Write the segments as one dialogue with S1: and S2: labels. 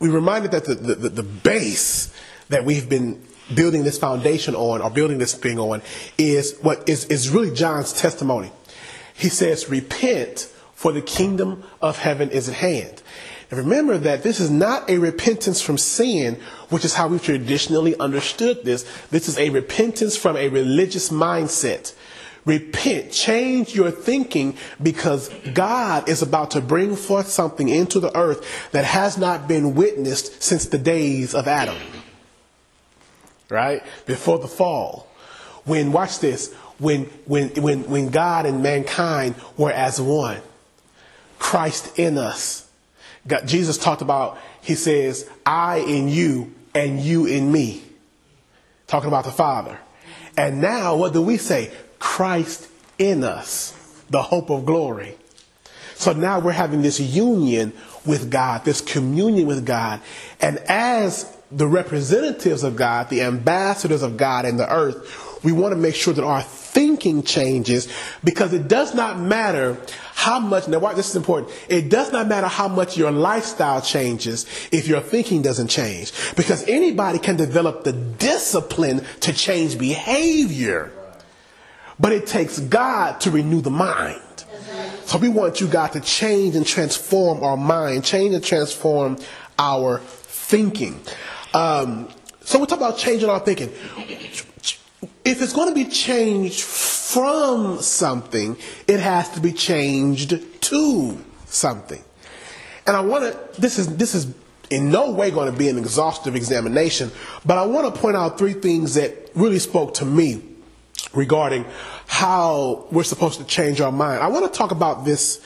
S1: we reminded that the base that we've been building this foundation on, or building this thing on, is what is really John's testimony. He says, repent, for the kingdom of heaven is at hand. And remember that this is not a repentance from sin, which is how we've traditionally understood this. This is a repentance from a religious mindset. Repent, change your thinking, because God is about to bring forth something into the earth that has not been witnessed since the days of Adam. Right? Before the fall. When, watch this, when God and mankind were as one. Christ in us. God, Jesus talked about, he says, I in you and you in me. Talking about the Father. And now what do we say? Christ in us, the hope of glory. So now we're having this union with God, this communion with God. And as the representatives of God, the ambassadors of God in the earth, we want to make sure that our thinking changes, because it does not matter how much, now this is important, it does not matter how much your lifestyle changes if your thinking doesn't change. Because anybody can develop the discipline to change behavior. But it takes God to renew the mind. So we want you, God, to change and transform our mind, change and transform our thinking. So we talk about changing our thinking. If it's going to be changed from something, it has to be changed to something. And I want to, this is in no way going to be an exhaustive examination, but I want to point out three things that really spoke to me regarding how we're supposed to change our mind. I want to talk about this,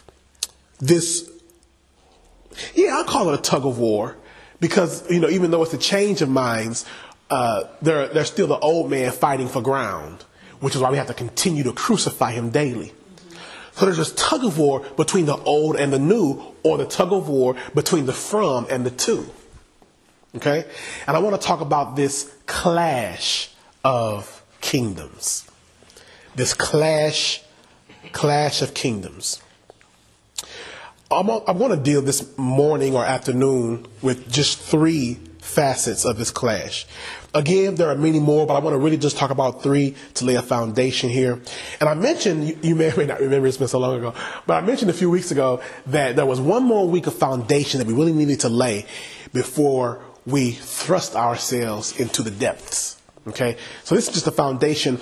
S1: I'll call it a tug of war, because, even though it's a change of minds, there's still the old man fighting for ground, which is why we have to continue to crucify him daily. So there's this tug of war between the old and the new, or the tug of war between the from and the to. Okay? And I want to talk about this clash of kingdoms. This clash of kingdoms. I'm going to deal this morning or afternoon with just three facets of this clash. Again, there are many more, but I want to really just talk about three to lay a foundation here. And I mentioned, you may or may not remember, it's been so long ago, but I mentioned a few weeks ago that there was one more week of foundation that we really needed to lay before we thrust ourselves into the depths. Okay, so this is just a foundation.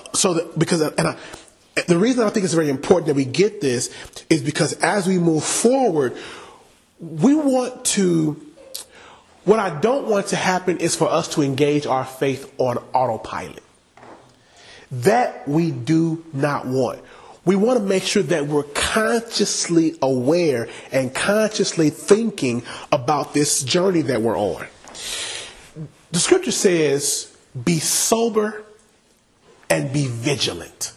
S1: The reason I think it's very important that we get this is because as we move forward, what I don't want to happen is for us to engage our faith on autopilot. That we do not want. We want to make sure that we're consciously aware and consciously thinking about this journey that we're on. The scripture says, be sober and be vigilant.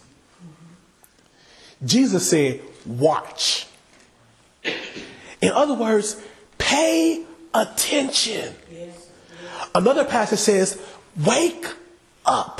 S1: Jesus said, watch. In other words, pay attention. Another passage says, wake up.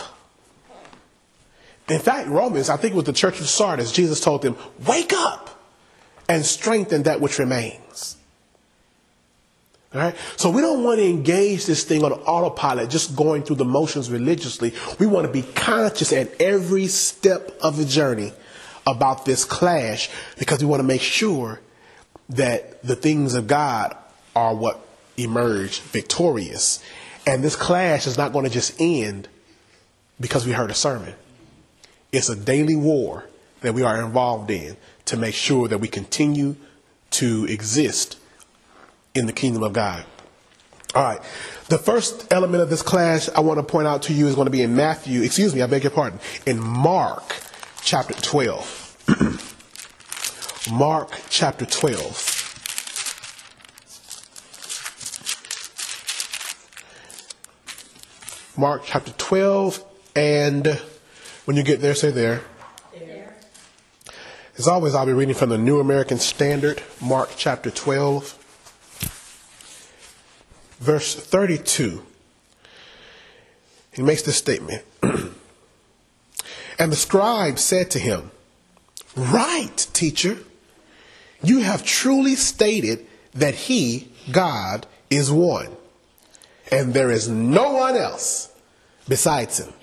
S1: In fact, Romans, I think it was the church of Sardis, Jesus told them, wake up and strengthen that which remains. All right? So we don't want to engage this thing on autopilot, just going through the motions religiously. We want to be conscious at every step of the journey about this clash, because we want to make sure that the things of God are what emerge victorious. And this clash is not going to just end because we heard a sermon. It's a daily war that we are involved in to make sure that we continue to exist in the kingdom of God. All right. The first element of this clash I want to point out to you is going to be in in Mark chapter 12. Mark chapter 12. Mark chapter 12, and when you get there, say there. As always, I'll be reading from the New American Standard, Mark chapter 12. Verse 32, he makes this statement. And the scribe said to him, right, teacher, you have truly stated that he, God, is one, and there is no one else besides him.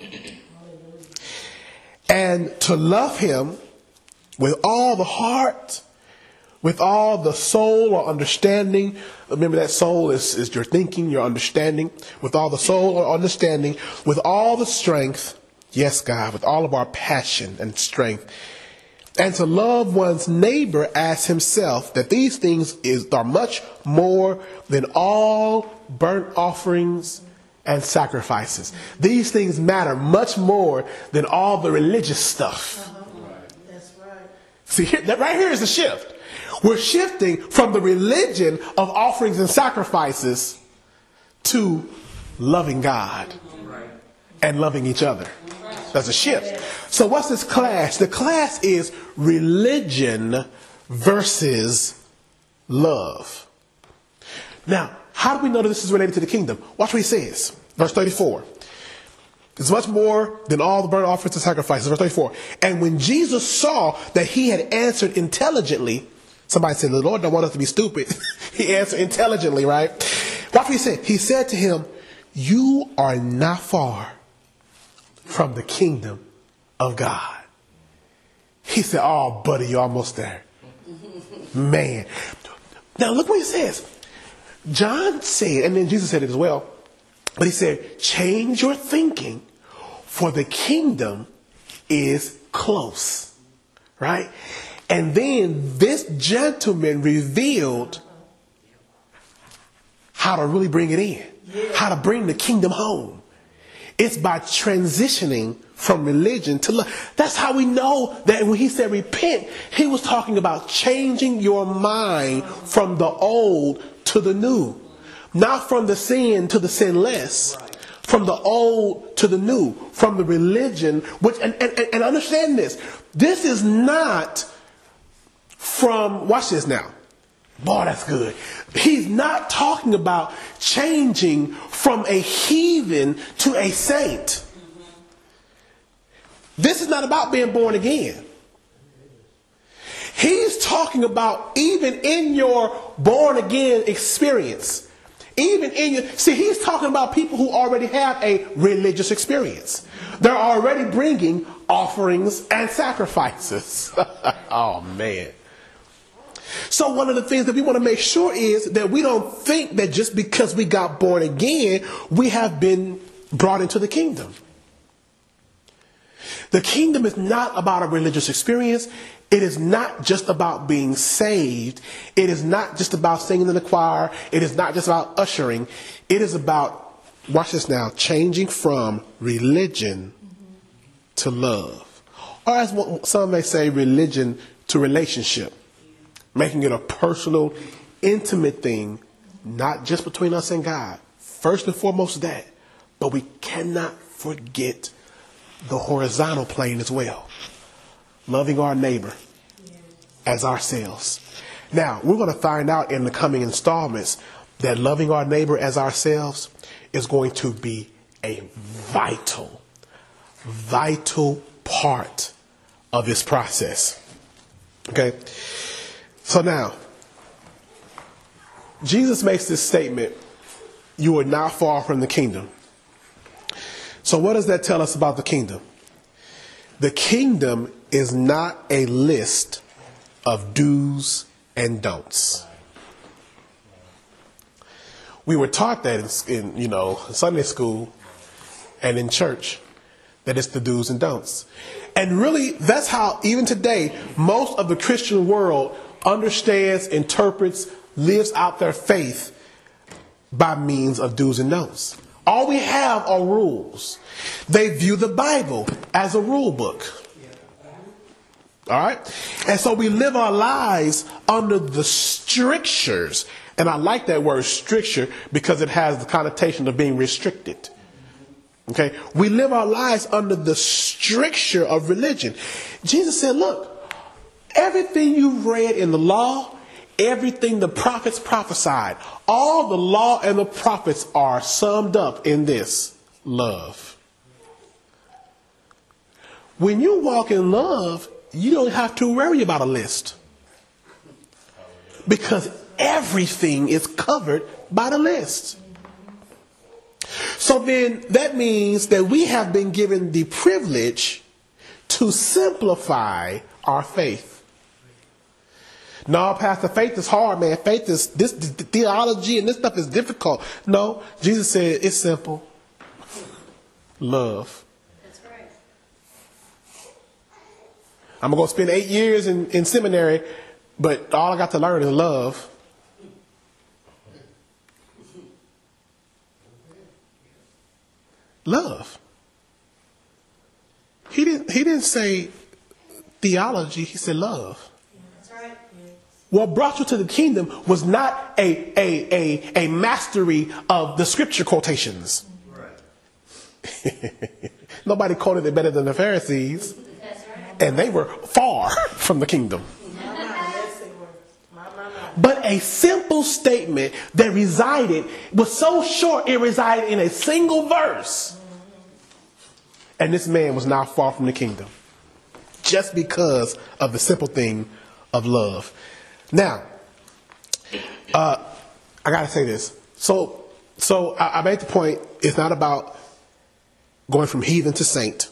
S1: And to love him with all the heart, with all the soul or understanding. Remember that soul is your thinking, your understanding. With all the soul or understanding, with all the strength. Yes, God, with all of our passion and strength. And to love one's neighbor as himself, that these things are much more than all burnt offerings and sacrifices. These things matter much more than all the religious stuff.
S2: That's right.
S1: See, that right here is the shift. We're shifting from the religion of offerings and sacrifices to loving God and loving each other. That's a shift. So what's this clash? The clash is religion versus love. Now, how do we know that this is related to the kingdom? Watch what he says. Verse 34. It's much more than all the burnt offerings and sacrifices. Verse 34. And when Jesus saw that he had answered intelligently, somebody said, the Lord don't want us to be stupid. He answered intelligently, right? Watch what he said. He said to him, you are not far from the kingdom of God. He said, oh, buddy, you're almost there. Man. Now look what he says. John said, and then Jesus said it as well, but he said, change your thinking, for the kingdom is close. Right? And then this gentleman revealed how to really bring it in, how to bring the kingdom home. It's by transitioning from religion to love. That's how we know that when he said repent, he was talking about changing your mind from the old to the new. Not from the sin to the sinless. From the old to the new. From the religion. Which and understand this. This is not from, watch this now. Boy, that's good. He's not talking about changing from a heathen to a saint. This is not about being born again. He's talking about even in your born again experience. Even in your, see, he's talking about people who already have a religious experience. They're already bringing offerings and sacrifices. Oh, man. So one of the things that we want to make sure is that we don't think that just because we got born again, we have been brought into the kingdom. The kingdom is not about a religious experience. It is not just about being saved. It is not just about singing in the choir. It is not just about ushering. It is about, watch this now, changing from religion to love. Or as some may say, religion to relationship. Making it a personal, intimate thing, not just between us and God. First and foremost that. But we cannot forget the horizontal plane as well. Loving our neighbor as ourselves. Now, we're going to find out in the coming installments that loving our neighbor as ourselves is going to be a vital part of this process. Okay? So now, Jesus makes this statement, you are not far from the kingdom. So what does that tell us about the kingdom? The kingdom is not a list of do's and don'ts. We were taught that in Sunday school and in church, that it's the do's and don'ts. And really, that's how even today, most of the Christian world understands, interprets, lives out their faith by means of do's and don'ts. All we have are rules. They view the Bible as a rule book. All right? And so we live our lives under the strictures. And I like that word stricture because it has the connotation of being restricted. Okay? We live our lives under the stricture of religion. Jesus said, look, everything you've read in the law, everything the prophets prophesied, all the law and the prophets are summed up in this: love. When you walk in love, you don't have to worry about a list. Because everything is covered by the list. So then that means that we have been given the privilege to simplify our faith. No, Pastor, faith is hard, man. Faith is this theology and this stuff is difficult. No, Jesus said it's simple. Love.
S2: That's right.
S1: I'm going to spend 8 years in seminary, but all I got to learn is love. Love. He didn't say theology, he said love.
S2: That's right.
S1: What brought you to the kingdom was not a mastery of the scripture quotations. Right. Nobody quoted it better than the Pharisees.
S2: That's right.
S1: And they were far from the kingdom. But a simple statement that was so short it resided in a single verse. And this man was now far from the kingdom. Just because of the simple thing of love. Now, I got to say this. So I made the point, it's not about going from heathen to saint.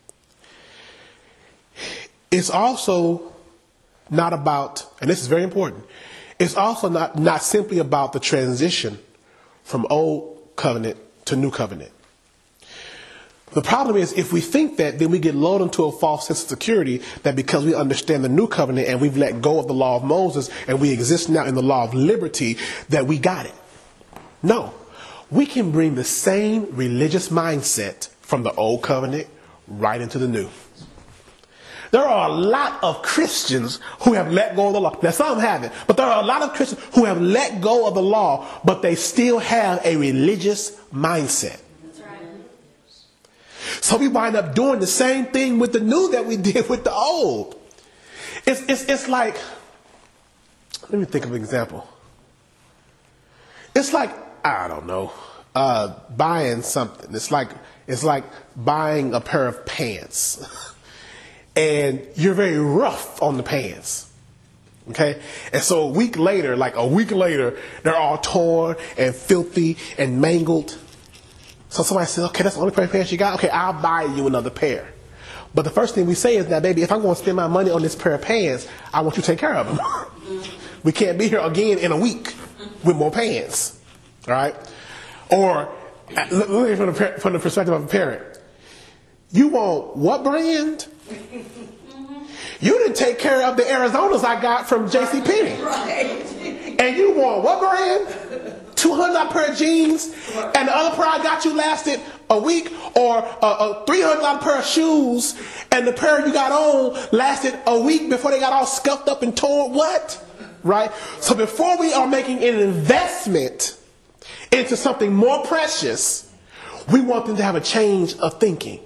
S1: It's also not about, and this is very important, it's also not simply about the transition from old covenant to new covenant. The problem is if we think that, then we get lulled into a false sense of security that because we understand the new covenant and we've let go of the law of Moses and we exist now in the law of liberty, that we got it. No, we can bring the same religious mindset from the old covenant right into the new. There are a lot of Christians who have let go of the law. Now, some haven't, but there are a lot of Christians who have let go of the law, but they still have a religious mindset.
S2: That's right.
S1: So we wind up doing the same thing with the new that we did with the old. It's like, let me think of an example. It's like, I don't know, buying something. It's like buying a pair of pants. And you're very rough on the pants. Okay? And so a week later, they're all torn and filthy and mangled. So somebody says, okay, that's the only pair of pants you got? Okay, I'll buy you another pair. But the first thing we say is, now, baby, if I'm going to spend my money on this pair of pants, I want you to take care of them. We can't be here again in a week with more pants. All right? Or, look at it from the perspective of a parent. You want what brand? You didn't take care of the Arizonas I got from JCPenney.
S2: Right.
S1: And you want what brand? $200 pair of jeans, and the other pair I got you lasted a week, or a $300 pair of shoes, and the pair you got on lasted a week before they got all scuffed up and torn. What? Right? So before we are making an investment into something more precious, we want them to have a change of thinking.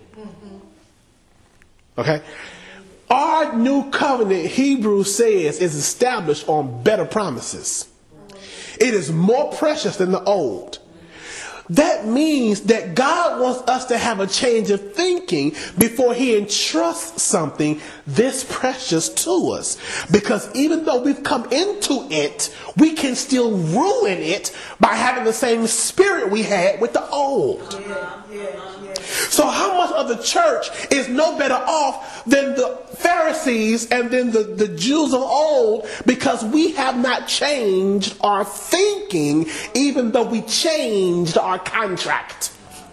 S1: Okay? Our new covenant, Hebrews says, is established on better promises. It is more precious than the old. That means that God wants us to have a change of thinking before he entrusts something this precious to us. Because even though we've come into it, we can still ruin it by having the same spirit we had with the old. So how much of the church is no better off than the Pharisees and then the Jews of old, because we have not changed our thinking even though we changed our contract.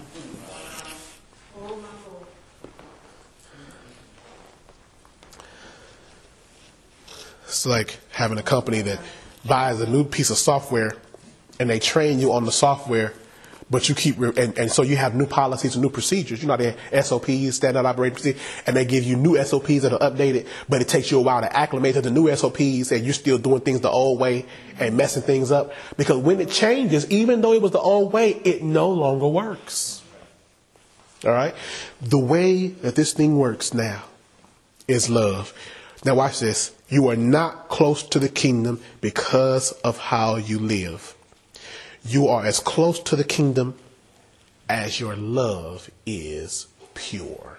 S1: It's like having a company that buys a new piece of software and they train you on the software, but you keep, and so you have new policies and new procedures. You know, they have SOPs, standard operating procedures, and they give you new SOPs that are updated, but it takes you a while to acclimate to the new SOPs, and you're still doing things the old way and messing things up. Because when it changes, even though it was the old way, it no longer works. All right? The way that this thing works now is love. Now watch this. You are not close to the kingdom because of how you live. You are as close to the kingdom as your love is pure.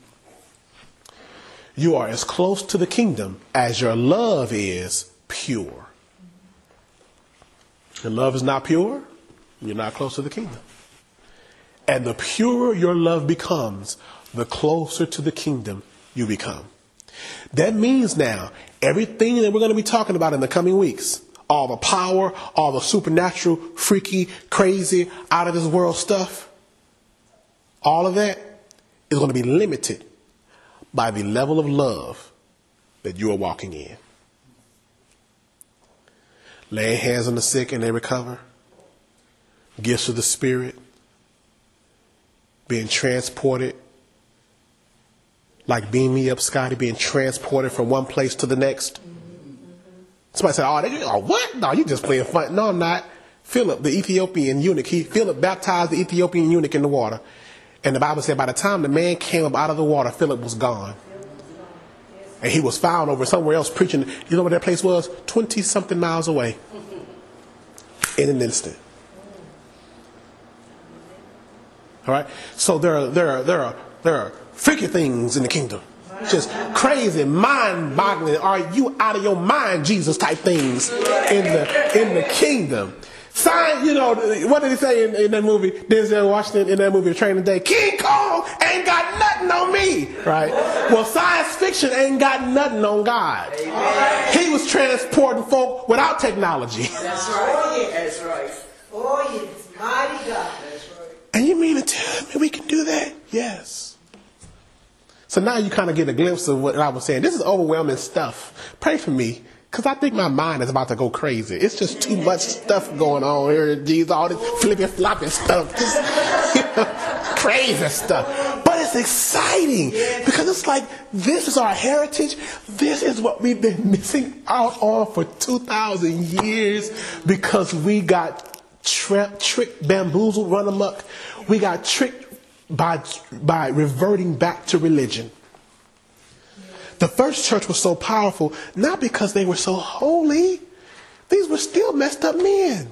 S1: You are as close to the kingdom as your love is pure. Your love is not pure, you're not close to the kingdom. And the purer your love becomes, the closer to the kingdom you become. That means now, everything that we're going to be talking about in the coming weeks, all the power, all the supernatural, freaky, crazy, out of this world stuff, all of that is going to be limited by the level of love that you are walking in. Laying hands on the sick and they recover. Gifts of the Spirit. Being transported. Like Beam Me Up, Scotty, being transported from one place to the next. Somebody said, oh, what? No, you just playing fun. No, I'm not. Philip, the Ethiopian eunuch, Philip baptized the Ethiopian eunuch in the water. And the Bible said by the time the man came up out of the water, Philip was gone. And he was found over somewhere else preaching. You know where that place was? 20-something miles away. In an instant. All right? So there are freaky things in the kingdom. Just crazy, mind-boggling, are you out of your mind, Jesus type things in the kingdom. Sign, you know, what did he say in that movie? Denzel Washington in that movie, Training Day. King Kong ain't got nothing on me, right? Well, science fiction ain't got nothing on God. Amen. He was transporting folk without technology.
S2: That's right. That's right. Oh, yes, mighty God. That's right.
S1: And you mean to tell me we can do that? Yes. So now you kind of get a glimpse of what I was saying. This is overwhelming stuff. Pray for me. Because I think my mind is about to go crazy. It's just too much stuff going on here. Geez, all this flippy floppy stuff. Just, crazy stuff. But it's exciting. Because it's like, this is our heritage. This is what we've been missing out on for 2,000 years. Because we got tricked, bamboozled, run amok. We got tricked by reverting back to religion. The first church was so powerful, not because they were so holy. These were still messed up men.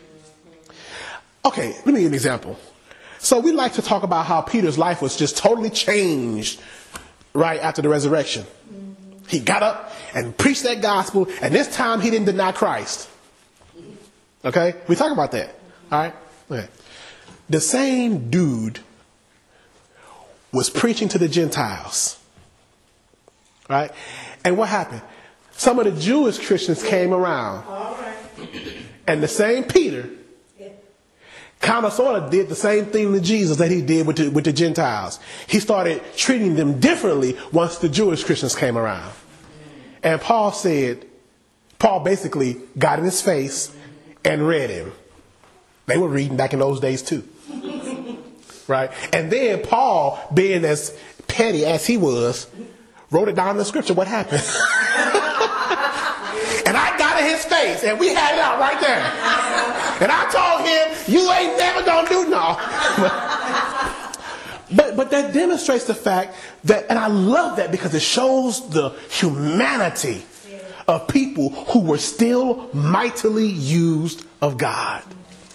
S1: Okay, let me give you an example. So we like to talk about how Peter's life was just totally changed right after the resurrection. He got up and preached that gospel, and this time he didn't deny Christ. Okay, we talk about that. All right. Okay. The same dude was preaching to the Gentiles. Right? And what happened? Some of the Jewish Christians came around.
S2: All right.
S1: And the same Peter kind of sort of did the same thing to Jesus that he did with the Gentiles. He started treating them differently once the Jewish Christians came around. And Paul basically got in his face and read him. They were reading back in those days too. Right? And then Paul, being as petty as he was, wrote it down in the scripture what happened. And I got in his face, and we had it out right there. And I told him, you ain't never gonna do no. But that demonstrates the fact that, and I love that because it shows the humanity of people who were still mightily used of God.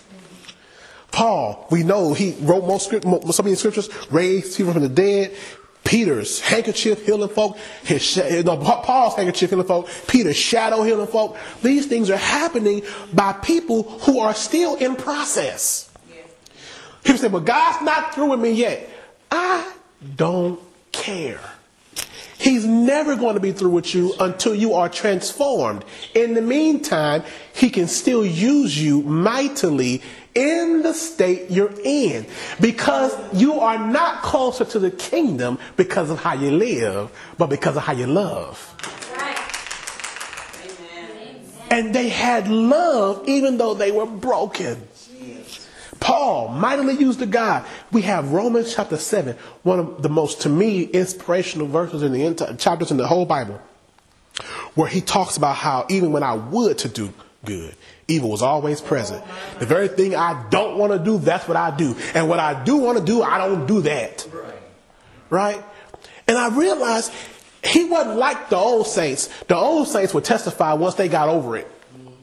S1: Paul, we know he wrote so many scriptures, raised people from the dead. Peter's handkerchief healing folk, Paul's handkerchief healing folk, Peter's shadow healing folk. These things are happening by people who are still in process. Yeah. People say, but God's not through with me yet. I don't care. He's never going to be through with you until you are transformed. In the meantime, he can still use you mightily in the state you're in, because you are not closer to the kingdom because of how you live, but because of how you love.
S2: Right. Amen.
S1: And they had love even though they were broken. Paul mightily used of God. We have Romans chapter 7, one of the most, to me, inspirational verses in the entire chapters in the whole Bible, where he talks about how even when I would to do good, evil was always present. The very thing I don't want to do, that's what I do. And what I do want to do, I don't do that. Right? And I realized he wasn't like the old saints. The old saints would testify once they got over it.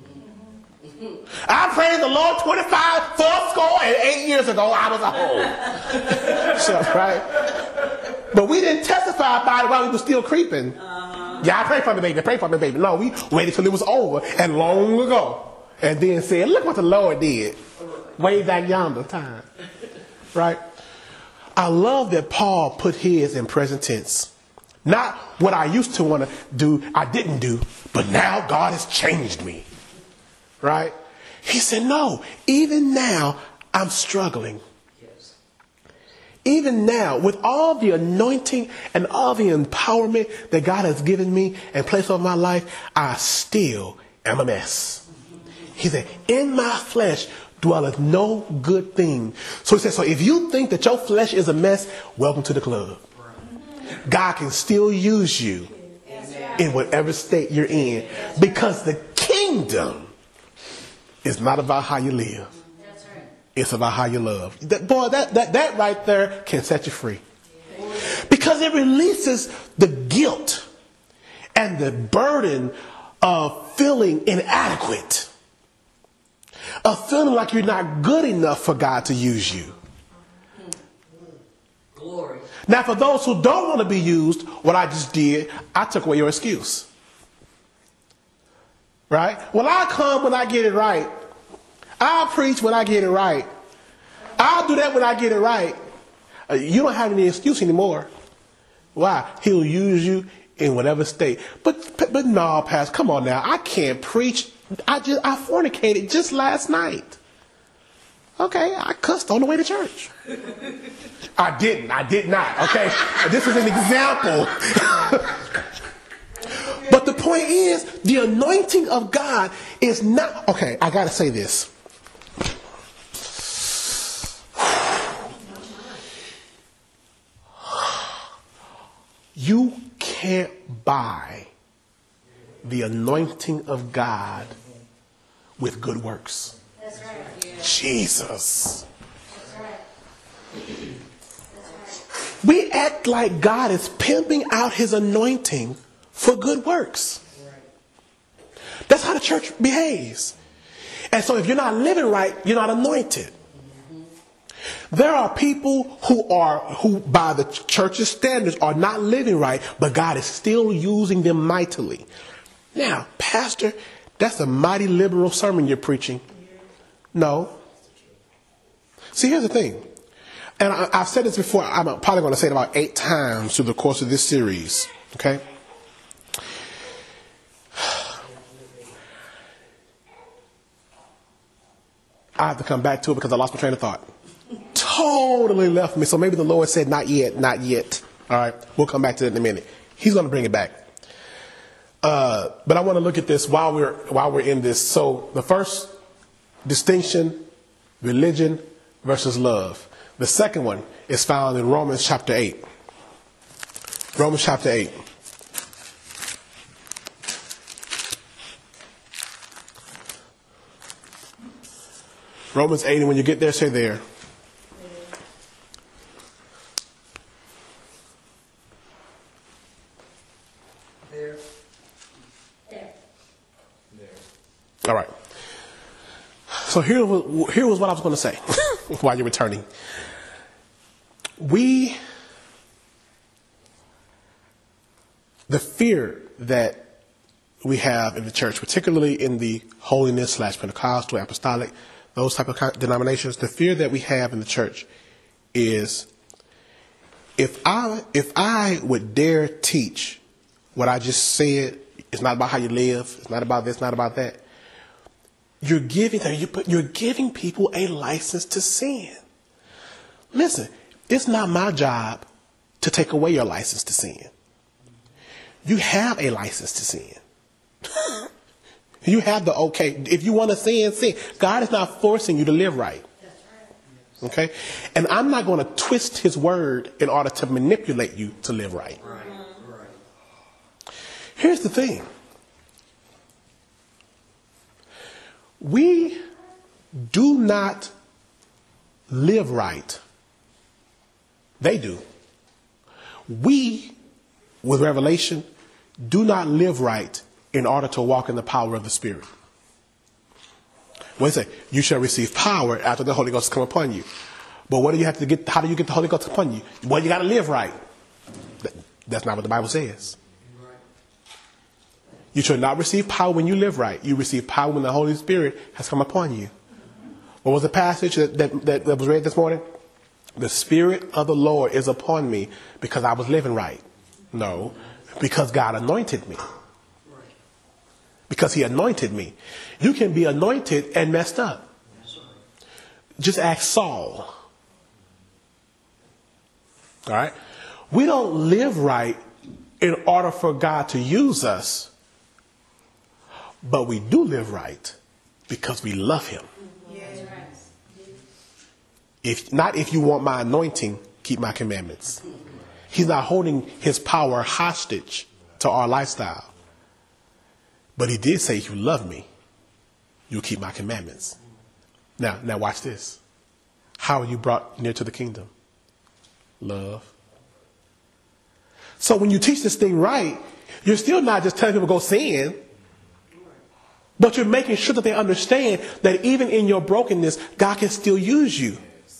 S1: I praised the Lord 8 years ago, I was a hoe. So, right? But we didn't testify about it while we were still creeping. Yeah, I prayed for me, baby. No, we waited till it was over and long ago. and then said, look what the Lord did way back yonder time. Right? I love that Paul put his in present tense. Not what I used to want to do, I didn't do, but now God has changed me. Right? He said, no, even now I'm struggling. Even now, with all the anointing and all the empowerment that God has given me and placed over my life, I still am a mess. He said, in my flesh dwelleth no good thing. So he said, so if you think that your flesh is a mess, welcome to the club. God can still use you in whatever state you're in, because the kingdom is not about how you live. It's about how you love. That right there can set you free. Because it releases the guilt and the burden of feeling inadequate. Of feeling like you're not good enough for God to use you.
S2: Glory.
S1: Now, for those who don't want to be used, what I just did, I took away your excuse. Right? Well, I come when I get it right. I'll preach when I get it right. I'll do that when I get it right. You don't have any excuse anymore. Why? He'll use you in whatever state. But no, Pastor, come on now. I can't preach. I fornicated just last night. Okay, I cussed on the way to church. I did not. Okay, this is an example. But the point is, the anointing of God is not, okay, I gotta say this. You can't buy the anointing of God with good works.
S3: That's right. Yeah.
S1: Jesus.
S3: That's right. That's right.
S1: We act like God is pimping out his anointing for good works. That's how the church behaves. And so if you're not living right, you're not anointed. There are people who by the church's standards are not living right, but God is still using them mightily. Now, Pastor, that's a mighty liberal sermon you're preaching. No. See, here's the thing. And I've said this before. I'm probably going to say it about 8 times through the course of this series. Okay? I have to come back to it because I lost my train of thought. Totally left me. So maybe the Lord said, not yet, not yet. All right. We'll come back to it in a minute. He's going to bring it back. But I want to look at this while we're in this. So the first distinction, religion versus love. The second one is found in Romans chapter 8. Romans chapter 8. Romans 8, and when you get there, say there.
S2: There.
S3: There.
S1: All right. So here was what I was going to say while you're returning. The fear that we have in the church, particularly in the holiness / Pentecostal, apostolic, those type of denominations, the fear that we have in the church is if I would dare teach what I just said, it's not about how you live, it's not about this, not about that. You're giving people a license to sin. Listen, it's not my job to take away your license to sin. You have a license to sin. You have the okay. If you want to sin, sin. God is not forcing you to live right. Okay? And I'm not going to twist his word in order to manipulate you to live right. Here's the thing. We do not live right. They do. We, with revelation, do not live right in order to walk in the power of the Spirit. What does it say? You shall receive power after the Holy Ghost come upon you. But what do you have to get? How do you get the Holy Ghost upon you? Well, you got to live right. That's not what the Bible says. You shall not receive power when you live right. You receive power when the Holy Spirit has come upon you. What was the passage that was read this morning? The Spirit of the Lord is upon me because I was living right. No, because God anointed me. Because he anointed me. You can be anointed and messed up. Just ask Saul. All right. We don't live right in order for God to use us. But we do live right because we love him. If you want my anointing, keep my commandments. He's not holding his power hostage to our lifestyle. But he did say, if you love me, you'll keep my commandments. Now watch this. How are you brought near to the kingdom? Love. So when you teach this thing right, you're still not just telling people to go sin, but you're making sure that they understand that even in your brokenness, God can still use you.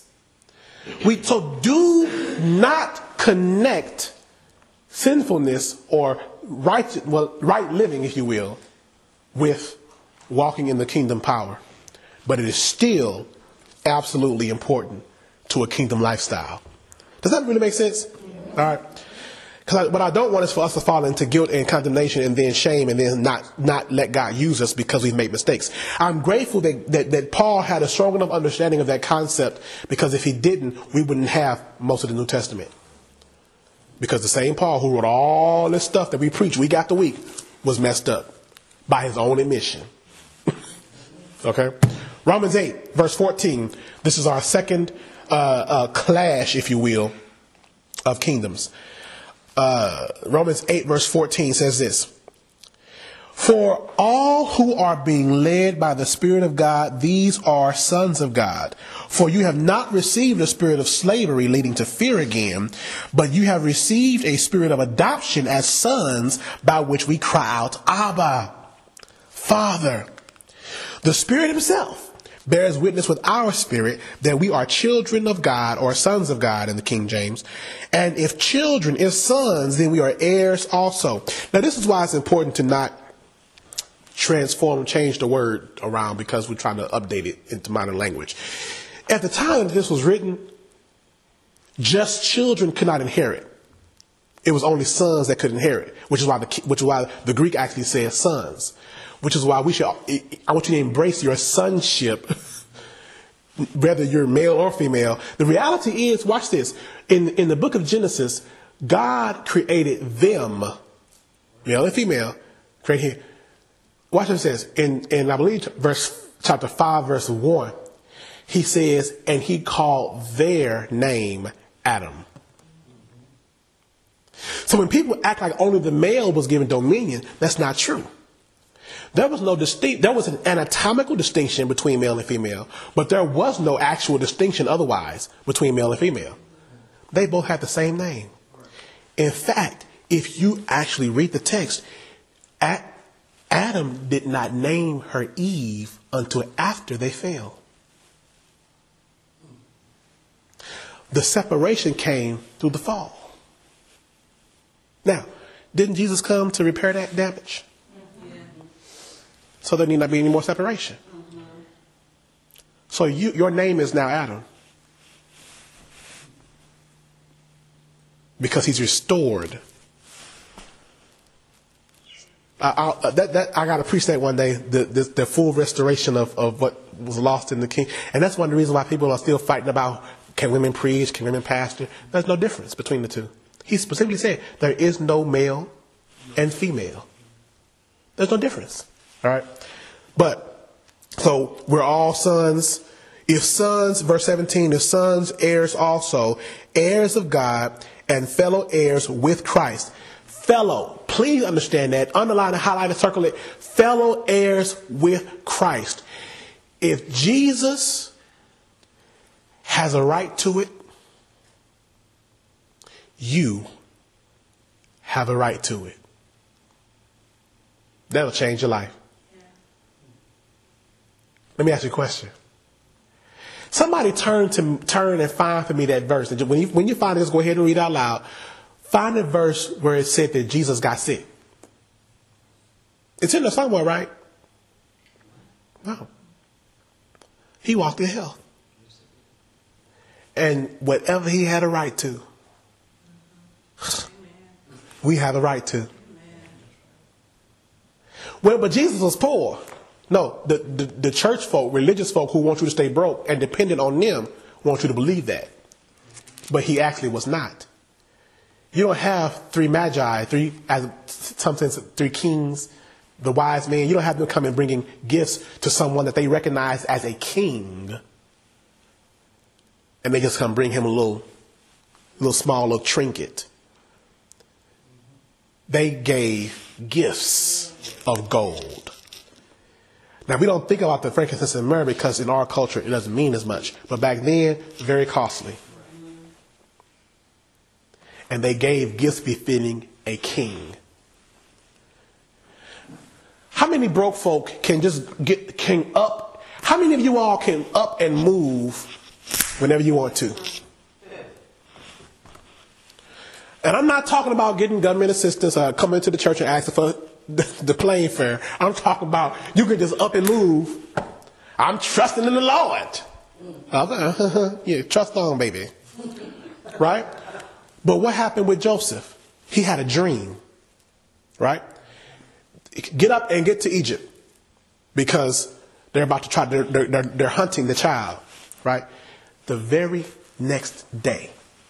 S1: So do not connect sinfulness or right living, if you will, with walking in the kingdom power. But it is still absolutely important to a kingdom lifestyle. Does that really make sense? All right. Because what I don't want is for us to fall into guilt and condemnation and then shame and then not let God use us because we've made mistakes. I'm grateful that Paul had a strong enough understanding of that concept, because if he didn't, we wouldn't have most of the New Testament. Because the same Paul who wrote all this stuff that we preach week after week was messed up by his own admission. Okay? Romans 8, verse 14. This is our second clash, if you will, of kingdoms. Romans 8 verse 14 says this: For all who are being led by the Spirit of God, these are sons of God. For you have not received a spirit of slavery leading to fear again, but you have received a spirit of adoption as sons, by which we cry out, Abba, Father. The Spirit himself bears witness with our spirit that we are children of God, or sons of God in the King James. And if children, if sons, then we are heirs also. Now this is why it's important to not change the word around, because we're trying to update it into modern language. At the time that this was written, just children could not inherit. It was only sons that could inherit, which is why the Greek actually says sons. Which is why I want you to embrace your sonship, whether you're male or female. The reality is, watch this. In the book of Genesis, God created them, male and female, created. Watch what it says. In I believe chapter 5, verse 1, he says, and he called their name Adam. So when people act like only the male was given dominion, that's not true. There was an anatomical distinction between male and female, but there was no actual distinction otherwise between male and female. They both had the same name. In fact, if you actually read the text, Adam did not name her Eve until after they fell. The separation came through the fall. Now, didn't Jesus come to repair that damage? So there need not be any more separation. So your name is now Adam, because he's restored. I got to preach that one day, the full restoration of what was lost in the king. And that's one of the reasons why people are still fighting about, can women preach, can women pastor? There's no difference between the two. He specifically said there is no male and female. There's no difference. All right. But so we're all sons. If sons, verse 17, if sons, heirs also, heirs of God and fellow heirs with Christ. Fellow, please understand that. Underline and highlight and circle it. Fellow heirs with Christ. If Jesus has a right to it, you have a right to it. That'll change your life. Let me ask you a question. Somebody turn and find for me that verse. When you find it, just go ahead and read it out loud. Find a verse where it said that Jesus got sick. It's in there somewhere, right? No. He walked in health. And whatever he had a right to, we have a right to. Well, but Jesus was poor. No, the church folk, religious folk who want you to stay broke and dependent on them want you to believe that. But he actually was not. You don't have three magi, three kings, the wise men. You don't have them come and bringing gifts to someone that they recognize as a king. And they just come bring him a little small trinket. They gave gifts of gold. Now, we don't think about the frankincense and myrrh because in our culture it doesn't mean as much. But back then, very costly. And they gave gifts befitting a king. How many broke folk how many of you all can up and move whenever you want to? And I'm not talking about getting government assistance or coming to the church and asking for the plane fare. I'm talking about you can just up and move. I'm trusting in the Lord. Okay. Yeah, trust on, baby. Right? But what happened with Joseph? He had a dream. Right? Get up and get to Egypt because they're about to try. They're hunting the child. Right? The very next day,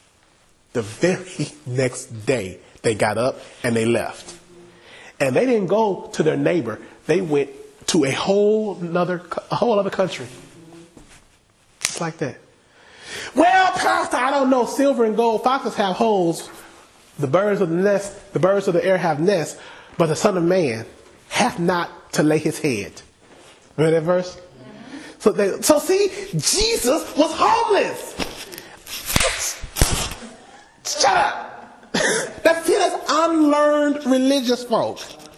S1: they got up and they left. And they didn't go to their neighbor. They went to a whole other country. Just like that. Well, Pastor, I don't know. Silver and gold foxes have holes. The birds of the air have nests, but the Son of Man hath not to lay his head. Remember that verse? So see, Jesus was homeless. Shut up. That's unlearned religious folk.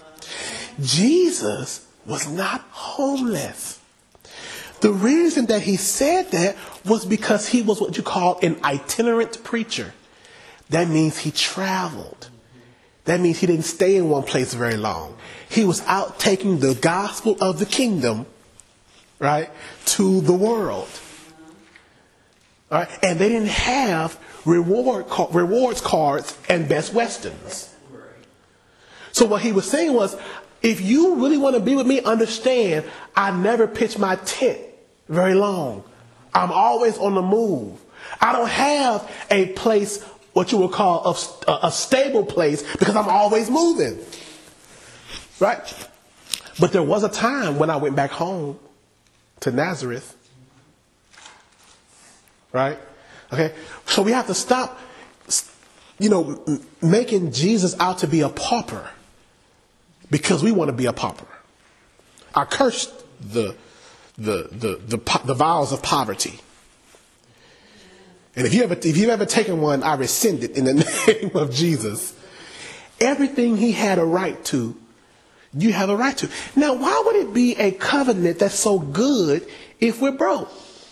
S1: Jesus was not homeless. The reason that he said that was because he was what you call an itinerant preacher. That means he traveled. That means he didn't stay in one place very long. He was out taking the gospel of the kingdom, right, to the world. All right? And they didn't have rewards cards and Best Westerns. So what he was saying was, if you really want to be with me, understand, I never pitch my tent very long. I'm always on the move. I don't have a place, what you would call a stable place, because I'm always moving. Right? But there was a time when I went back home to Nazareth. Right? Okay? So we have to stop, making Jesus out to be a pauper because we want to be a pauper. I cursed the vows of poverty. And if you've ever taken one, I rescind it in the name of Jesus. Everything he had a right to, you have a right to. Now, why would it be a covenant that's so good if we're broke?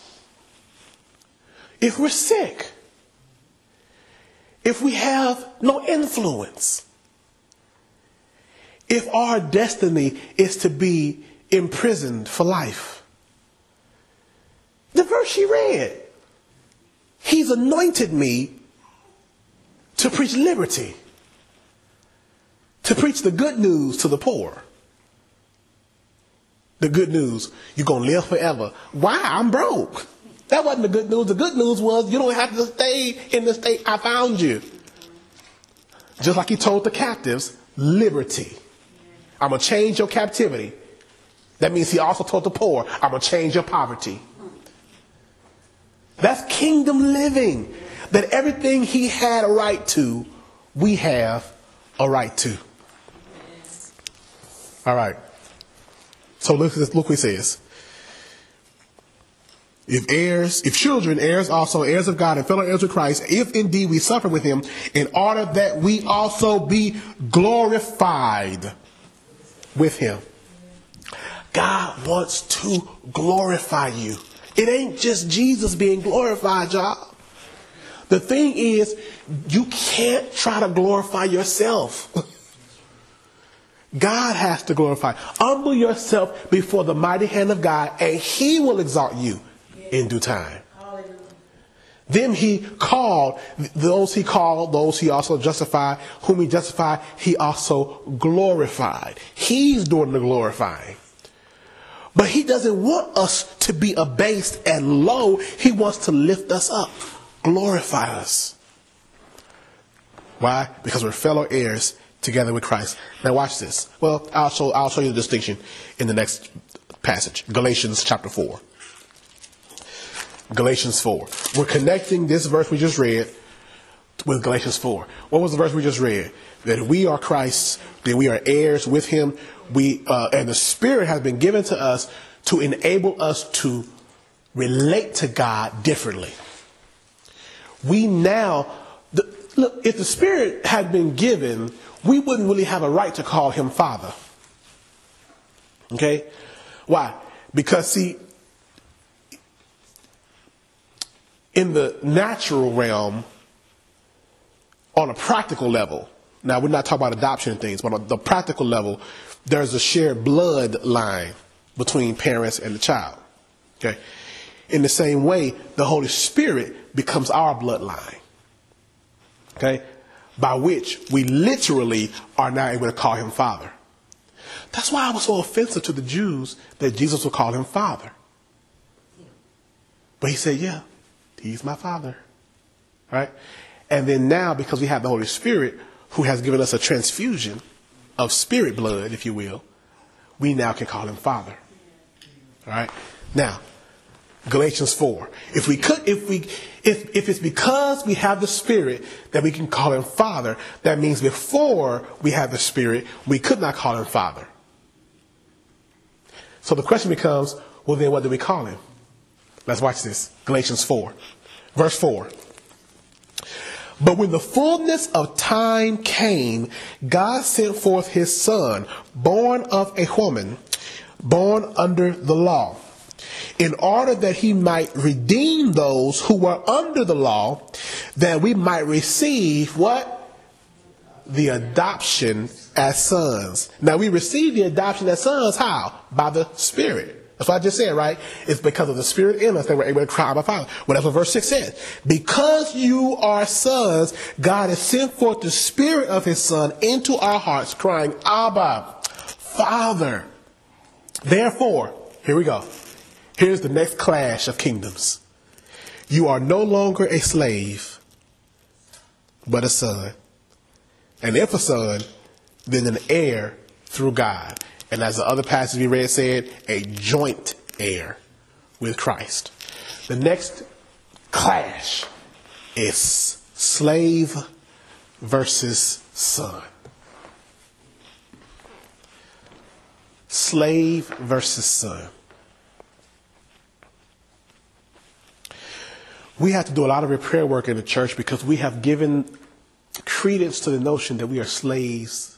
S1: If we're sick? If we have no influence? If our destiny is to be imprisoned for life? The verse she read. He's anointed me to preach liberty. To preach the good news to the poor. The good news, you're going to live forever. Why? I'm broke. That wasn't the good news. The good news was you don't have to stay in the state I found you. Just like he told the captives, liberty. I'm going to change your captivity. That means he also told the poor, I'm going to change your poverty. That's kingdom living. That everything he had a right to, we have a right to. All right. So look what he says. If children, heirs also, heirs of God and fellow heirs with Christ, if indeed we suffer with him, in order that we also be glorified with him. God wants to glorify you. It ain't just Jesus being glorified, y'all. The thing is, you can't try to glorify yourself. God has to glorify. Humble yourself before the mighty hand of God, and he will exalt you in due time.
S2: Hallelujah.
S1: Them he called, those he also justified. Whom he justified, he also glorified. He's doing the glorifying. But he doesn't want us to be abased and low. He wants to lift us up, glorify us. Why? Because we're fellow heirs together with Christ. Now watch this. Well, I'll show you the distinction in the next passage. Galatians chapter 4. Galatians 4. We're connecting this verse we just read with Galatians 4. What was the verse we just read? That we are Christ's, that we are heirs with him. And the Spirit has been given to us to enable us to relate to God differently. We now, look, if the Spirit had been given, we wouldn't really have a right to call him Father. Okay? Why? Because, see, in the natural realm, on a practical level, now we're not talking about adoption and things, but on the practical level, there's a shared bloodline between parents and the child. Okay? In the same way, the Holy Spirit becomes our bloodline. Okay? By which we literally are now able to call him Father. That's why it was so offensive to the Jews that Jesus would call him Father. But he said, yeah, he's my Father. Right? And then now, because we have the Holy Spirit, who has given us a transfusion of spirit blood, if you will, we now can call him Father. All right? Now, Galatians 4. If it's because we have the Spirit that we can call him Father, that means before we have the Spirit, we could not call him Father. So the question becomes, well, then what do we call him? Let's watch this. Galatians 4. Verse 4. But when the fullness of time came, God sent forth his Son, born of a woman, born under the law, in order that he might redeem those who were under the law, that we might receive what? The adoption as sons. Now we receive the adoption as sons, how? By the Spirit. That's what I just said, right? It's because of the Spirit in us that we're able to cry, Abba, Father. Well, that's what verse 6 says. Because you are sons, God has sent forth the Spirit of his Son into our hearts, crying, Abba, Father. Therefore, here we go. Here's the next clash of kingdoms. You are no longer a slave, but a son. And if a son, then an heir through God. And as the other passage we read said, a joint heir with Christ. The next clash is slave versus son. Slave versus son. We have to do a lot of repair work in the church because we have given credence to the notion that we are slaves,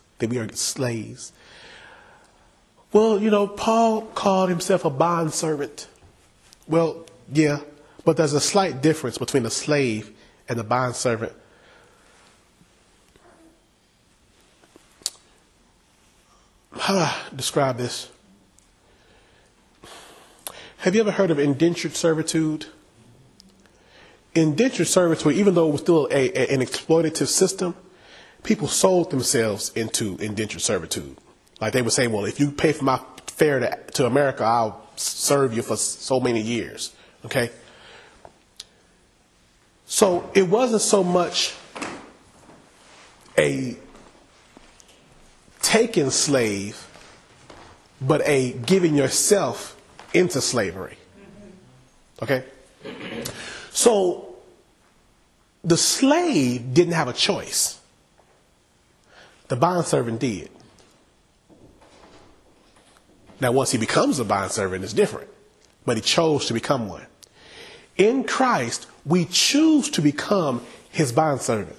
S1: Well, you know, Paul called himself a bondservant. Well, yeah, but there's a slight difference between a slave and a bondservant. How do I describe this? Have you ever heard of indentured servitude? Indentured servitude, even though it was still an exploitative system, people sold themselves into indentured servitude. Like they would say, well, if you pay for my fare to America, I'll serve you for so many years. Okay? So it wasn't so much a taken slave, but a giving yourself into slavery. Okay? So the slave didn't have a choice. The bondservant did. Now, once he becomes a bondservant, it's different. But he chose to become one. In Christ, we choose to become his bondservant.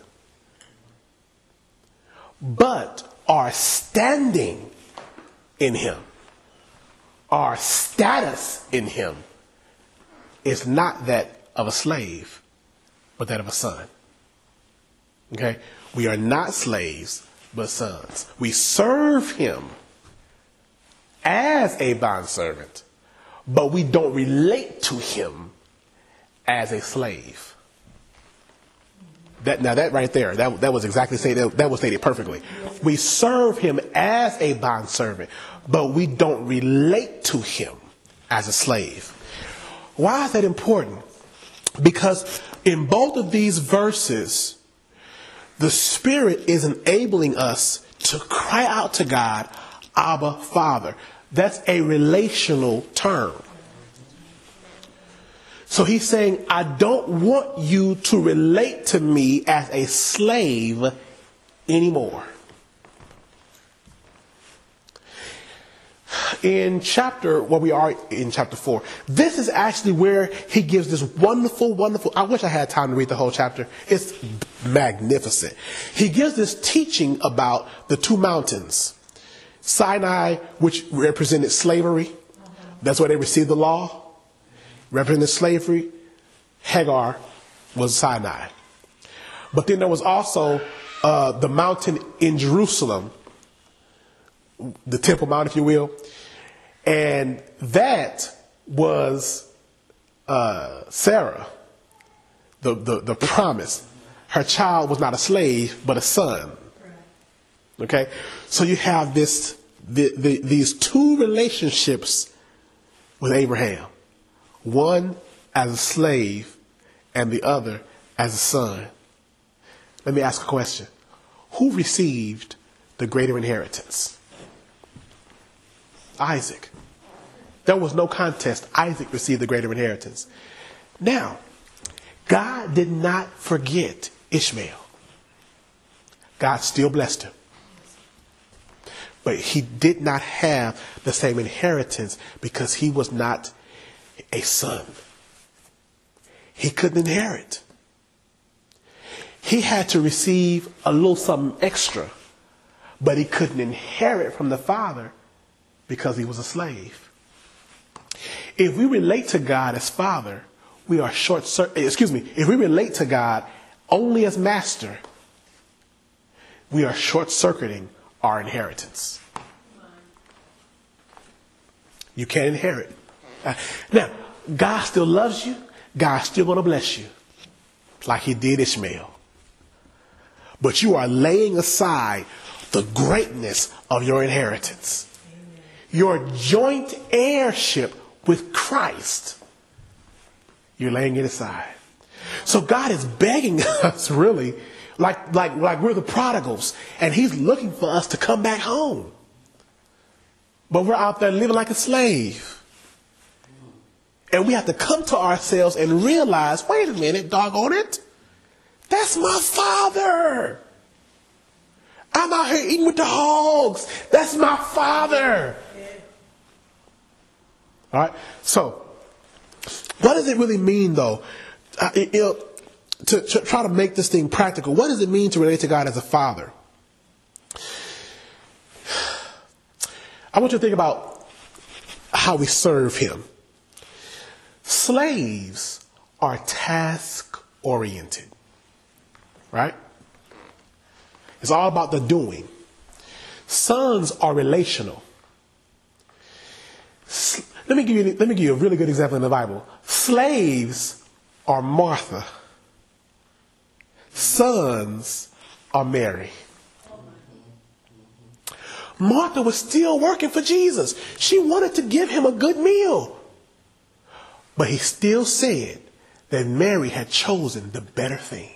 S1: But our standing in him, our status in him, is not that of a slave, but that of a son. Okay? We are not slaves, but sons. We serve him as a bondservant, but we don't relate to him as a slave. That right there, that was exactly stated. That was stated perfectly. We serve him as a bondservant, but we don't relate to him as a slave. Why is that important? Because in both of these verses, the Spirit is enabling us to cry out to God, Abba, Father. That's a relational term. So he's saying, I don't want you to relate to me as a slave anymore. In we are in chapter 4, this is actually where he gives this wonderful, I wish I had time to read the whole chapter. It's magnificent. He gives this teaching about the two mountains. Sinai, which represented slavery. That's where they received the law. Represented slavery. Hagar was Sinai. But then there was also the mountain in Jerusalem, the Temple Mount, if you will. And that was Sarah, the promise. Her child was not a slave, but a son. Okay? So you have these two relationships with Abraham. One as a slave and the other as a son. Let me ask a question. Who received the greater inheritance? Isaac. There was no contest. Isaac received the greater inheritance. Now, God did not forget Ishmael. God still blessed him. But he did not have the same inheritance because he was not a son. He couldn't inherit. He had to receive a little something extra, but he couldn't inherit from the father because he was a slave. If we relate to God as father, we are if we relate to God only as master, we are short-circuiting our inheritance. You can't inherit. Now, God still loves you. God's still going to bless you like he did Ishmael. But you are laying aside the greatness of your inheritance. Your joint heirship with Christ. You're laying it aside. So God is begging us really like we're the prodigals, and he's looking for us to come back home. But we're out there living like a slave. And we have to come to ourselves and realize, wait a minute, doggone it. That's my father. I'm out here eating with the hogs. That's my father. All right. So what does it really mean, though? To try to make this thing practical, what does it mean to relate to God as a father? I want you to think about how we serve him. Slaves are task-oriented, right? It's all about the doing. Sons are relational. Let me give you a really good example in the Bible. Slaves are Martha. Sons are Mary. Martha was still working for Jesus. She wanted to give him a good meal. But he still said that Mary had chosen the better thing,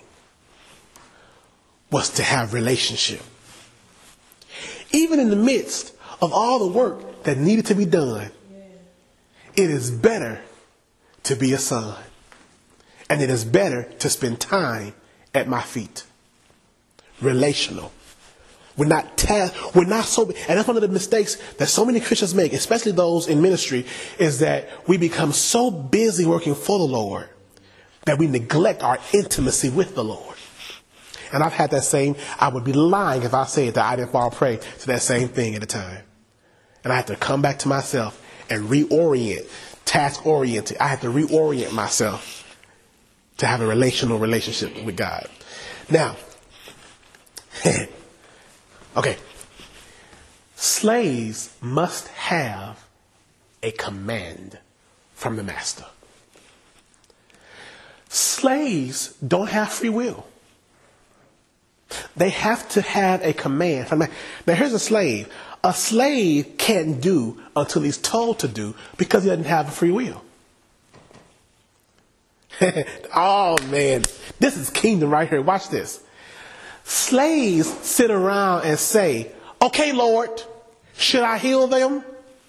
S1: was to have relationship. Even in the midst of all the work that needed to be done, it is better to be a son. And it is better to spend time at my feet. Relational. We're not so, and that's one of the mistakes that so many Christians make, especially those in ministry, is that we become so busy working for the Lord that we neglect our intimacy with the Lord. And I've had that same, I would be lying if I said that I didn't fall prey to that same thing at a time. And I had to come back to myself and reorient, task-oriented. I had to reorient myself to have a relational relationship with God. Now, Okay. Slaves must have a command from the master. Slaves don't have free will. They have to have a command from the master. Now here's a slave. A slave can't do until he's told to do because he doesn't have a free will. Oh man, this is kingdom right here. Watch this. Slaves sit around and say, okay, Lord, should I heal them?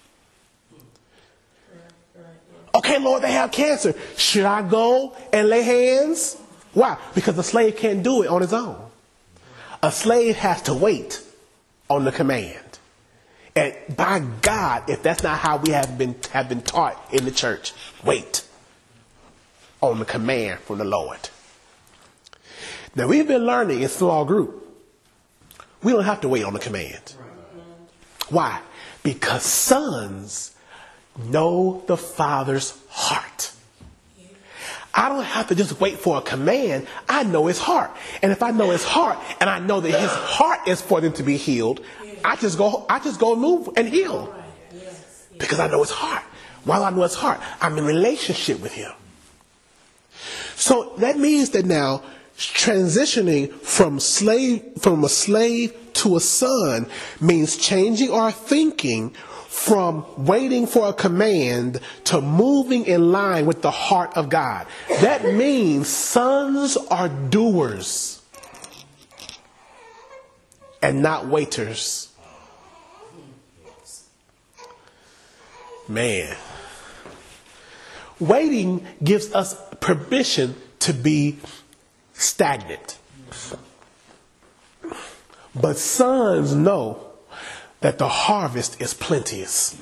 S1: Okay, Lord, they have cancer. Should I go and lay hands? Why? Because the slave can't do it on his own. A slave has to wait on the command. And by God, if that's not how we have been taught in the church, wait on the command from the Lord. Now we've been learning in small group. We don't have to wait on the command. Why? Because sons know the Father's heart. I don't have to just wait for a command. I know his heart. And if I know his heart and I know that his heart is for them to be healed, I just go move and heal. Because I know his heart. While I know his heart, I'm in relationship with him. So that means that now transitioning from a slave to a son means changing our thinking from waiting for a command to moving in line with the heart of God. That means sons are doers and not waiters. Man. Waiting gives us permission to be stagnant. But sons know that the harvest is plenteous.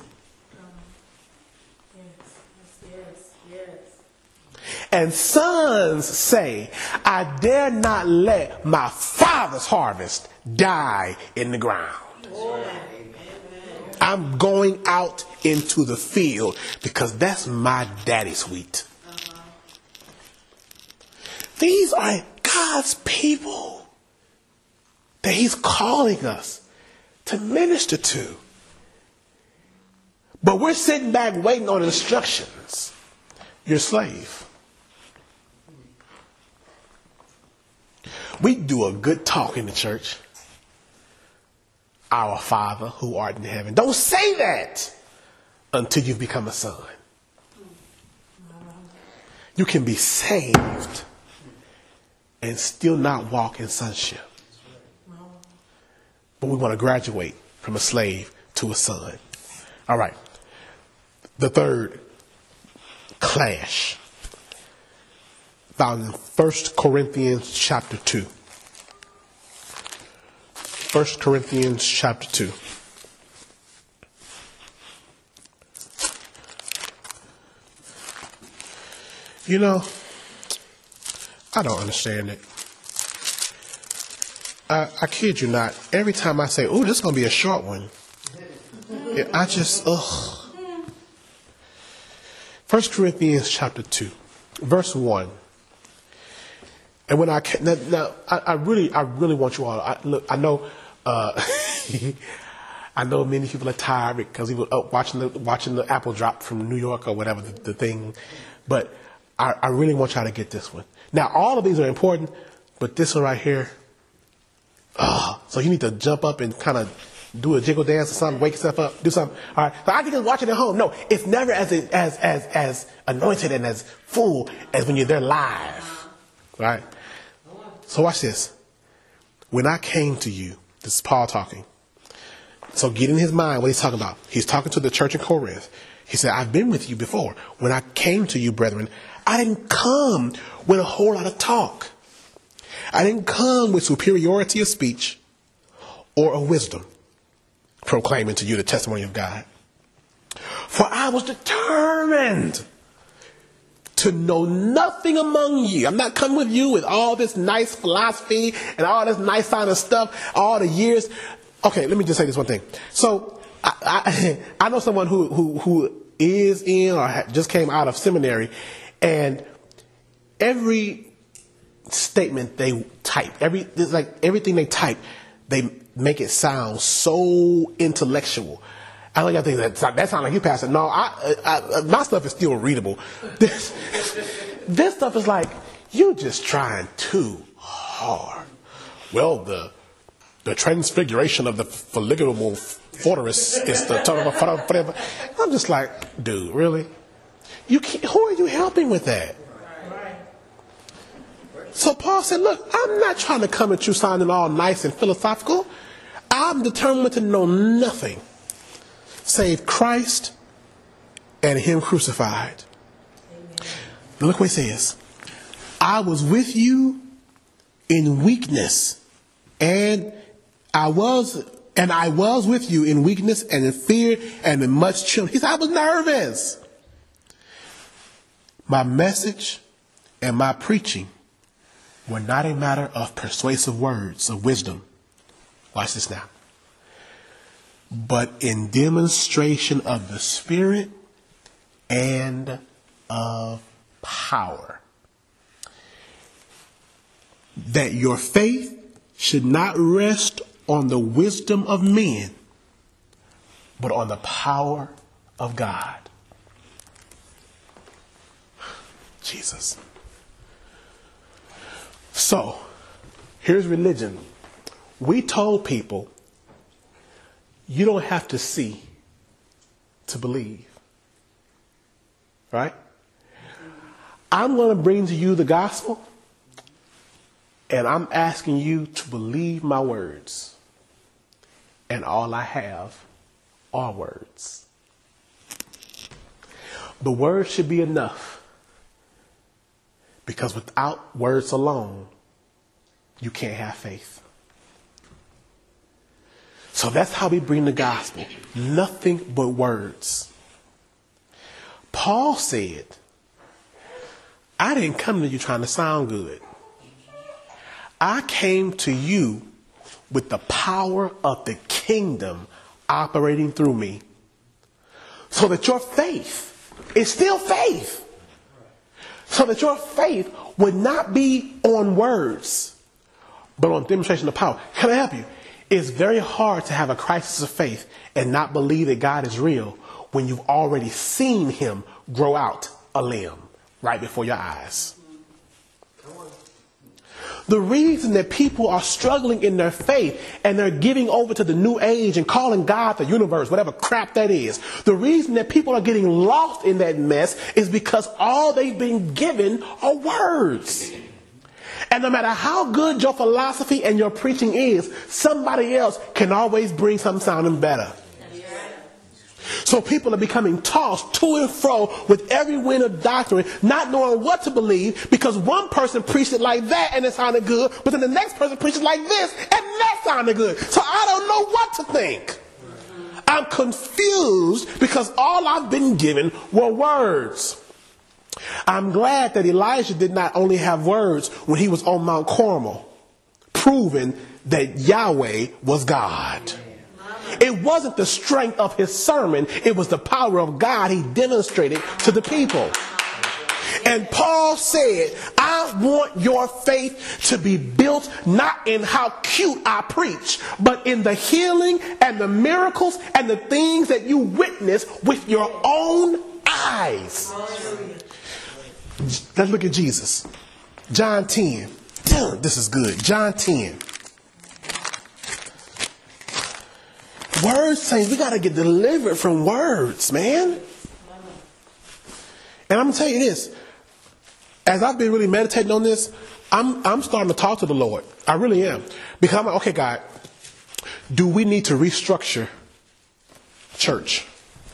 S1: And sons say, I dare not let my father's harvest die in the ground. I'm going out into the field because that's my daddy's wheat. These are God's people that he's calling us to minister to. But we're sitting back waiting on instructions. You're a slave. We do a good talk in the church. Our Father who art in heaven. Don't say that until you've become a son. You can be saved and still not walk in sonship. But we want to graduate from a slave to a son. All right. The third clash found in 1 Corinthians chapter 2. 1 Corinthians chapter 2. You know, I don't understand it. I kid you not. Every time I say, "Oh, this is going to be a short one," I just, 1 Corinthians chapter 2, verse 1. And when I really want you all. Look, I know, I know many people are tired because he was up watching the apple drop from New York or whatever the thing. But I really want y'all to get this one. Now, all of these are important, but this one right here. So you need to jump up and kind of do a jiggle dance or something, wake yourself up, do something. All right. So I can just watch it at home. No, it's never as anointed and as full as when you're there live. Right? So watch this. When I came to you, this is Paul talking. So get in his mind what he's talking about. He's talking to the church in Corinth. He said, I've been with you before. When I came to you, brethren, I didn't come with a whole lot of talk. I didn't come with superiority of speech or of wisdom, proclaiming to you the testimony of God. For I was determined to know nothing among you. I'm not coming with you with all this nice philosophy and all this nice kind of stuff, all the years. Okay, let me just say this one thing. So I know someone who is in or just came out of seminary, and every statement they type, everything they type, make it sound so intellectual. I don't think that sounds like you, Pastor. No, my stuff is still readable. This stuff is like, you just trying too hard. Well, the transfiguration of the polygonal fortress is the total of whatever. I'm just like, dude, really? Who are you helping with that? So Paul said, look, I'm not trying to come at you sounding all nice and philosophical. I'm determined to know nothing save Christ and him crucified. Look what he says. I was with you in weakness, and I was with you in weakness and in fear and in much trembling. He said, I was nervous. My message and my preaching were not a matter of persuasive words of wisdom. Watch this now. But in demonstration of the Spirit and of power. That your faith should not rest on the wisdom of men, but on the power of God. Jesus. So, here's religion. We told people, you don't have to see to believe. Right? I'm going to bring to you the gospel, and I'm asking you to believe my words. And all I have are words. The words should be enough. Because without words alone, you can't have faith. So that's how we bring the gospel. Nothing but words. Paul said, I didn't come to you trying to sound good. I came to you with the power of the kingdom operating through me, so that your faith is still faith. So that your faith would not be on words, but on demonstration of power. Can I help you? It's very hard to have a crisis of faith and not believe that God is real when you've already seen him grow out a limb right before your eyes. The reason that people are struggling in their faith and they're giving over to the new age and calling God the universe, whatever crap that is, the reason that people are getting lost in that mess is because all they've been given are words. And no matter how good your philosophy and your preaching is, somebody else can always bring something sounding better. So people are becoming tossed to and fro with every wind of doctrine, not knowing what to believe, because one person preached it like that and it sounded good, but then the next person preached it like this and that sounded good. So I don't know what to think. I'm confused because all I've been given were words. I'm glad that Elijah did not only have words when he was on Mount Carmel, proving that Yahweh was God. It wasn't the strength of his sermon. It was the power of God he demonstrated to the people. And Paul said, I want your faith to be built not in how cute I preach, but in the healing and the miracles and the things that you witness with your own eyes. Let's look at Jesus. John 10. This is good. John 10. Words saying we got to get delivered from words, man. And I'm going to tell you this. As I've been really meditating on this, I'm starting to talk to the Lord. I really am. Because I'm like, okay, God, do we need to restructure church?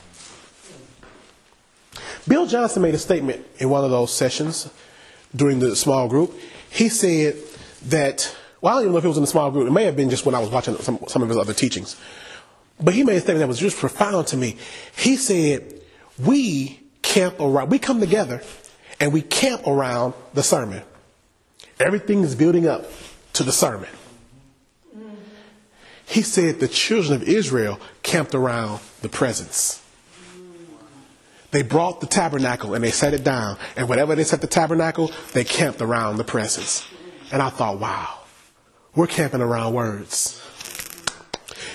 S1: Bill Johnson made a statement in one of those sessions during the small group. He said that, well, I don't even know if it was in the small group. It may have been just when I was watching some of his other teachings. But he made a statement that was just profound to me. He said, we come together and we camp around the sermon. Everything is building up to the sermon. He said the children of Israel camped around the presence. They brought the tabernacle and they set it down. And whenever they set the tabernacle, they camped around the presence. And I thought, wow, we're camping around words.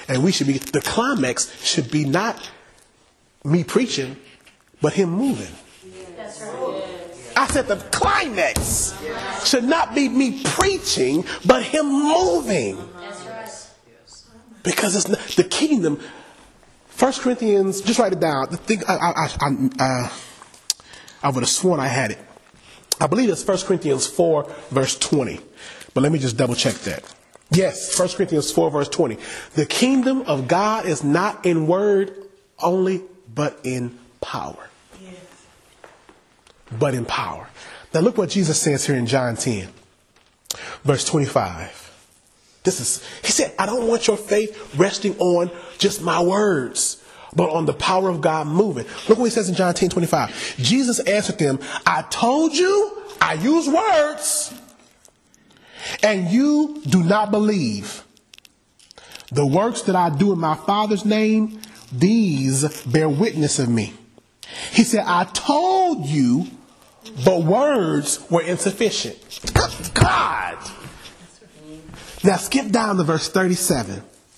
S1: And the climax should be not me preaching, but him moving.
S3: That's right.
S1: I said the climax should not be me preaching, but him moving.
S3: That's right.
S1: Because it's not, the kingdom, 1 Corinthians, just write it down. I would have sworn I had it. I believe it's 1 Corinthians 4, verse 20. But let me just double check that. Yes, 1 Corinthians 4, verse 20. The kingdom of God is not in word only, but in power.
S2: Yes.
S1: But in power. Now look what Jesus says here in John 10, verse 25. He said, I don't want your faith resting on just my words, but on the power of God moving. Look what he says in John 10:25. Jesus answered them, I told you, I use words, and you do not believe. The works that I do in my Father's name, these bear witness of me. He said, I told you, but words were insufficient. God! Now skip down to verse 37.